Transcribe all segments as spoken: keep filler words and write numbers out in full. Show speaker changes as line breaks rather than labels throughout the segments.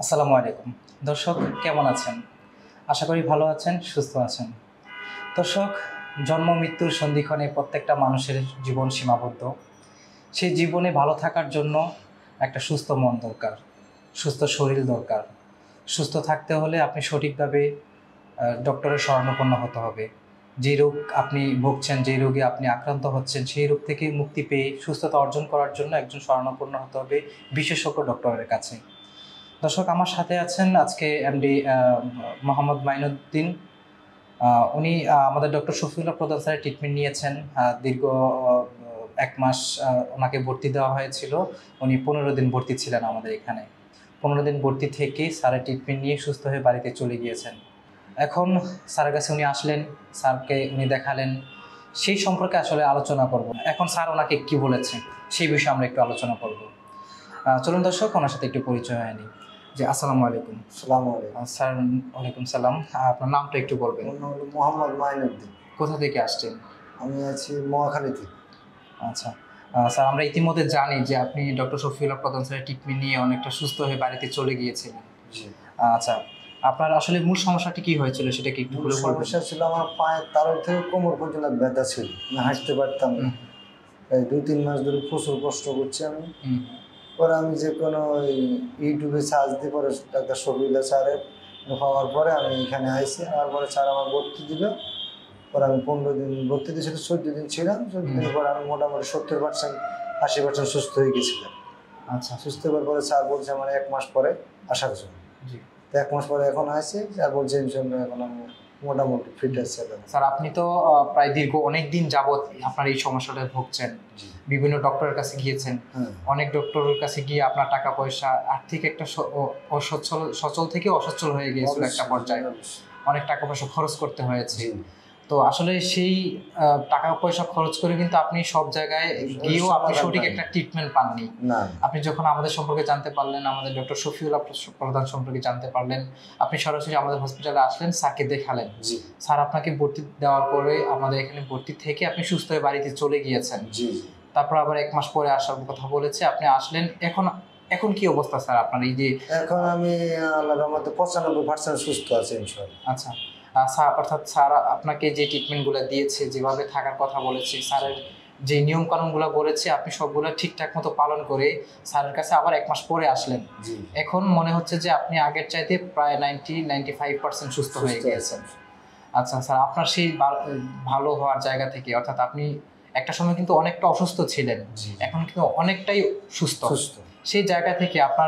আসসালামু আলাইকুম দর্শক, কেমন আছেন? আশা করি ভালো আছেন, সুস্থ আছেন। দর্শক, জন্ম মৃত্যুর সন্ধিক্ষণে প্রত্যেকটা মানুষের জীবন সীমাবদ্ধ। সেই জীবনে ভালো থাকার জন্য একটা সুস্থ মন দরকার, সুস্থ শরীর দরকার। সুস্থ থাকতে হলে আপনি সঠিকভাবে ডক্টরের শরণাপন্ন হতে হবে। যে রোগ আপনি ভুগছেন, যে রোগে আপনি আক্রান্ত হচ্ছেন, সেই রোগ থেকে মুক্তি পেয়ে সুস্থতা অর্জন করার জন্য একজন শরণাপন্ন হতে হবে বিশেষজ্ঞ ডক্টরের কাছে। দর্শক, আমার সাথে আছেন আজকে এমডি মোহাম্মদ মাইনুদ্দিন। উনি আমাদের ডক্টর শফিউল্লাহ প্রধান স্যারের ট্রিটমেন্ট নিয়েছেন। দীর্ঘ এক মাস ওনাকে ভর্তি দেওয়া হয়েছিল। উনি পনেরো দিন ভর্তি ছিলেন আমাদের এখানে। পনেরো দিন ভর্তি থেকে স্যারের ট্রিটমেন্ট নিয়ে সুস্থ হয়ে বাড়িতে চলে গিয়েছেন। এখন স্যারের কাছে উনি আসলেন, স্যারকে উনি দেখালেন, সেই সম্পর্কে আসলে আলোচনা করব। এখন স্যার ওনাকে কী বলেছে সেই বিষয়ে আমরা একটু আলোচনা করব। চলুন দর্শক, ওনার সাথে একটু পরিচয় হয়নি। জি, আসসালামু আলাইকুম।
আসসালামু আলাইকুম
স্যার। ওয়ালাইকুম সালাম। আপনার নামটা একটু বলবেন?
আমার নাম হলো মোহাম্মদ মাইনুদ্দিন।
কোথা থেকে আসছেন?
আমি আছি মহাখালী থেকে।
আচ্ছা স্যার, আমরা ইতিমধ্যে জানি যে আপনি ডক্টর শফিউল্লাহ প্রধান স্যারের ট্রিটমেন্ট নিয়ে অনেকটা সুস্থ হয়ে বাড়িতে চলে গিয়েছিলেন।
জি।
আচ্ছা, আপনার আসলে মূল সমস্যাটি কি হয়েছিল সেটা কি একটু বলে বলবেন?
সমস্যা ছিল আমার পায়ের তালু থেকে কোমর পর্যন্ত ব্যথা ছিল, আমি হাঁটতে পারতাম না। এই দুই তিন মাস ধরে প্রচুর কষ্ট করছি আমি। পরে আমি যে কোনো ইউটিউবে সার্চ দিয়ে পরে ডাক্তার শফিউল্লাহ স্যারের পাওয়ার পরে আমি এখানে আইসি। আমার পরে স্যার আমার ভর্তি দিল। পরে আমি পনেরো দিন ভর্তি দিয়েছিল, চোদ্দ দিন ছিলাম। চোদ্দ দিন পরে আমি মোটামুটি সত্তর পার্সেন্ট আশি পার্সেন্ট সুস্থ হয়ে গেছিলাম।
আচ্ছা,
সুস্থ হওয়ার পরে স্যার বলছে আমার এক মাস পরে আসার জন্য।
জি।
তো এক মাস পরে এখন আসছি, স্যার বলছে ইনশাল্লাহ এখন আমি মোটামুটি ফিট আছি।
স্যার, আপনি তো প্রায় দীর্ঘ অনেক দিন যাবৎ আপনার এই সমস্যাটা ভুগছেন, বিভিন্ন ডক্টরের কাছে গিয়েছেন। অনেক ডক্টরের কাছে গিয়ে আপনার টাকা পয়সা, আর্থিক একটা অসচ্ছল সচল থেকে অসচ্ছল হয়ে গিয়েছিল একটা পর্যায়ে। অনেক টাকা পয়সা খরচ করতে হয়েছে। তো আসলে সেই টাকা পয়সা খরচ করে কিন্তু আপনি সব জায়গায় গিয়েও আপনি সঠিক একটা ট্রিটমেন্ট পাননি। আপনি যখন আমাদের সম্পর্কে জানতে পারলেন, আমাদের ডক্টর শফিউল্লাহ প্রধান সম্পর্কে জানতে পারলেন, আপনি সরাসরি আমাদের হসপিটালে আসলেন, স্যারকে দেখালেন। স্যার আপনাকে ভর্তি দেওয়ার পরে আমাদের এখানে ভর্তি থেকে আপনি সুস্থ হয়ে বাড়িতে চলে গিয়েছেন। তারপর আবার এক মাস পরে আসার কথা বলেছে, আপনি আসলেন। এখন এখন কি অবস্থা স্যার আপনার? এই যে
এখন আমি আল্লাহর রহমতে পঁচানব্বই পার্সেন্ট সুস্থ আছি ইনশাআল্লাহ।
আচ্ছা স্যার, অর্থাৎ স্যার আপনাকে যে ট্রিটমেন্টগুলো দিয়েছে, যেভাবে থাকার কথা বলেছে, স্যারের যে নিয়মকানুনগুলো বলেছে, আপনি সবগুলো ঠিকঠাক মতো পালন করে স্যারের কাছে আবার এক মাস পরে আসলেন। এখন মনে হচ্ছে যে আপনি আগের চাইতে প্রায় নাইনটি নাইনটি ফাইভ পার্সেন্ট সুস্থ হয়ে গিয়েছেন। আচ্ছা স্যার, আপনার সেই ভালো হওয়ার জায়গা থেকে, অর্থাৎ আপনি একটা সময় কিন্তু অনেকটা অসুস্থ ছিলেন, এখন কিন্তু অনেকটাই সুস্থ। সেই জায়গা থেকে আপনার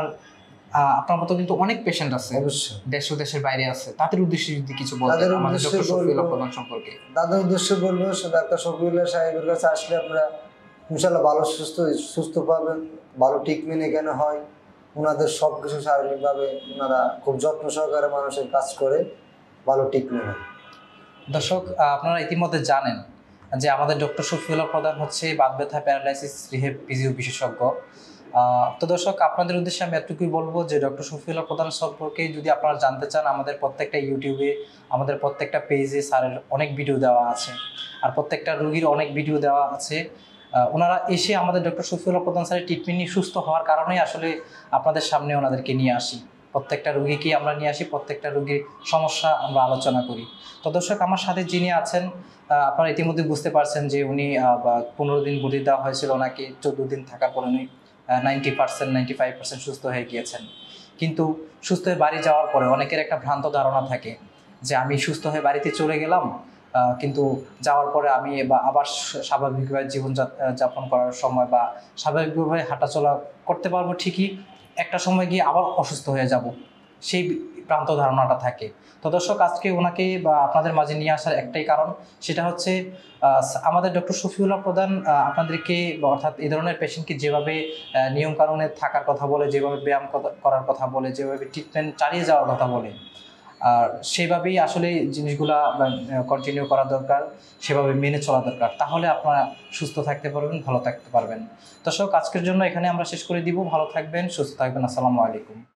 আপনার মতো কিন্তু অনেক পেশেন্ট আছে, দেশ ও দেশের বাইরে আছে। তাদের উদ্দেশ্যে যদি কিছু বলতেন আমাদের ডক্টর শফিউল্লাহ প্রধান সম্পর্কে।
তাদের উদ্দেশ্যে বলবো, ডাক্তার শফিউল্লাহ সাহেবের কাছে আসলে আপনারা ইনশাআল্লাহ ভালো সুস্থ সুস্থ পাবেন, ভালো ট্রিটমেন্ট এখানে হয়। ওনাদের সব কিছু শারীরিকভাবে ওনারা খুব যত্ন সহকারে মানুষের কাজ করে, ভালো ট্রিটমেন্ট হয়।
দর্শক, আপনারা ইতিমধ্যে জানেন যে আমাদের ডক্টর শফিউল্লাহ প্রধান হচ্ছে বাত ব্যথা, প্যারালাইসিস, রিহেব, ফিজিও বিশেষজ্ঞ। তো দর্শক, আপনাদের উদ্দেশ্যে আমি এতটুকুই বলবো যে ডক্টর শফিউল্লাহ প্রধান সম্পর্কে যদি আপনারা জানতে চান, আমাদের প্রত্যেকটা ইউটিউবে, আমাদের প্রত্যেকটা পেজে স্যারের অনেক ভিডিও দেওয়া আছে, আর প্রত্যেকটা রোগীর অনেক ভিডিও দেওয়া আছে। ওনারা এসে আমাদের ডক্টর শফিউল্লাহ প্রধান স্যারের ট্রিটমেন্ট নিয়ে সুস্থ হওয়ার কারণেই আসলে আপনাদের সামনে ওনাদেরকে নিয়ে আসি। প্রত্যেকটা রোগীকেই আমরা নিয়ে আসি, প্রত্যেকটা রোগীর সমস্যা আমরা আলোচনা করি। তো দর্শক, আমার সাথে যিনি আছেন আপনারা ইতিমধ্যে বুঝতে পারছেন যে উনি পনেরো দিন ভর্তি দেওয়া হয়েছিল, ওনাকে চোদ্দ দিন থাকার পর উনি ninety percent ninety five percent সুস্থ হয়ে গিয়েছেন। কিন্তু সুস্থ হয়ে বাড়ি যাওয়ার পরে অনেকের একটা ভ্রান্ত ধারণা থাকে যে আমি সুস্থ হয়ে বাড়িতে চলে গেলাম, কিন্তু যাওয়ার পরে আমি বা আবার স্বাভাবিকভাবে জীবন যাপন করার সময় বা স্বাভাবিকভাবে হাঁটাচলা করতে পারবো ঠিকই, একটা সময় গিয়ে আবার অসুস্থ হয়ে যাব, সেই ভ্রান্ত ধারণাটা থাকে। তো দর্শক, আজকে ওনাকে বা আপনাদের মাঝে নিয়ে আসার একটাই কারণ, সেটা হচ্ছে আমাদের ডক্টর শফিউল্লাহ প্রধান আপনাদেরকে, অর্থাৎ এই ধরনের পেশেন্টকে যেভাবে নিয়মকানুনে থাকার কথা বলে, যেভাবে ব্যায়াম করার কথা বলে, যেভাবে ট্রিটমেন্ট চালিয়ে যাওয়ার কথা বলে, আর সেভাবেই আসলে জিনিসগুলা কন্টিনিউ করা দরকার, সেভাবে মেনে চলা দরকার। তাহলে আপনারা সুস্থ থাকতে পারবেন, ভালো থাকতে পারবেন। দর্শক, আজকের জন্য এখানে আমরা শেষ করে দিব। ভালো থাকবেন, সুস্থ থাকবেন। আসসালামু আলাইকুম।